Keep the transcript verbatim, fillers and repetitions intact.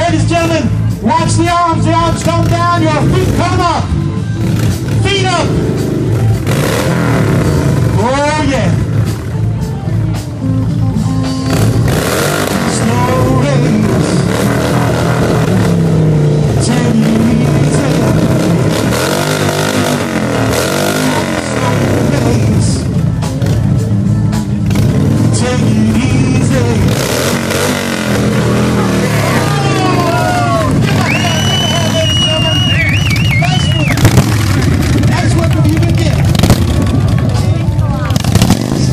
ladies and gentlemen, watch the arms. The arms come down, your feet come up. Feet up. Oh, yeah.